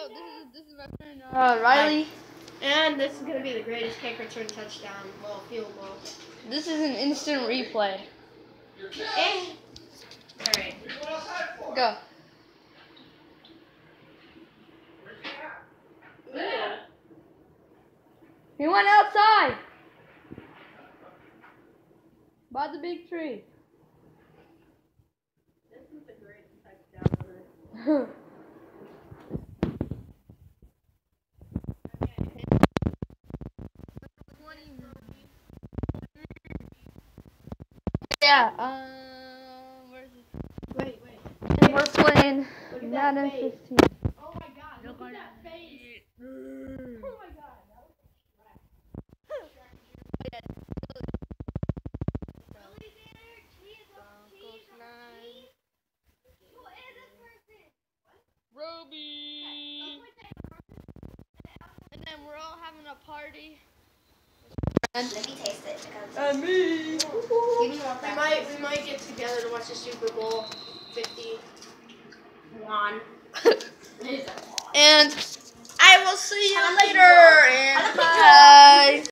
this is my friend Riley. And this is going to be the greatest kick return touchdown. Well, field goal. This is an instant replay. Alright. Go. He went outside. By the big tree. This is the greatest touchdown ever. Yeah, where's it? Wait. We're playing Look at that Madden face. 15. Oh my god, look at that face. Oh my god. Roby! And then we're all having a party. Let me taste it. And me! We might get together to watch the Super Bowl 51. And I will see you later. And I don't think bye.